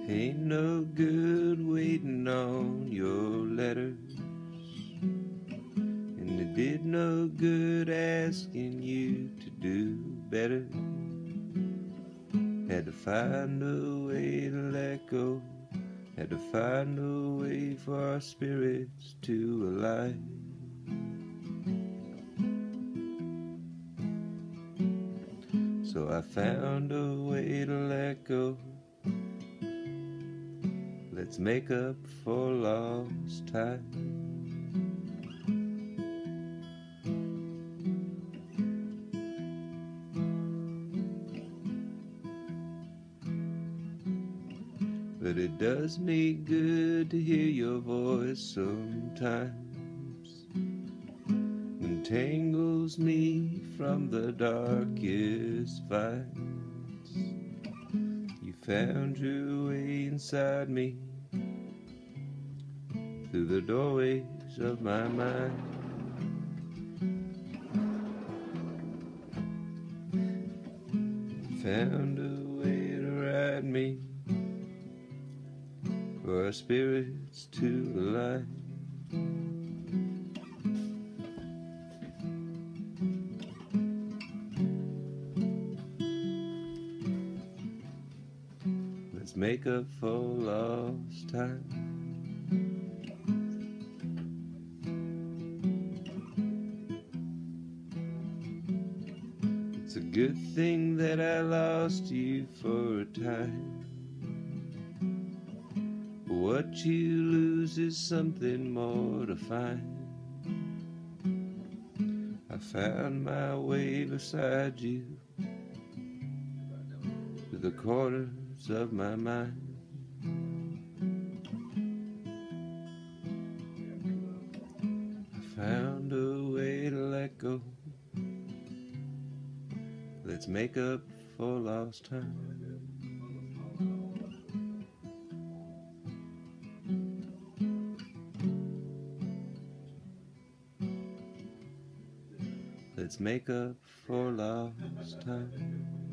Ain't no good waiting on your letters, and it did no good asking you to do better. Had to find a way to let go, had to find a way for our spirits to align. So I found a way to let go. Let's make up for lost time. But it does me good to hear your voice sometimes. Entangles me from the darkest vines. You found your way inside me, through the doorways of my mind. Found a way to ride me, for our spirits to align. Let's make up for lost time. It's a good thing that I lost you for a time. What you lose is something more to find. I found my way beside you, to the corners of my mind. I found a way to let go. Let's make up for lost time. Let's make up for lost time.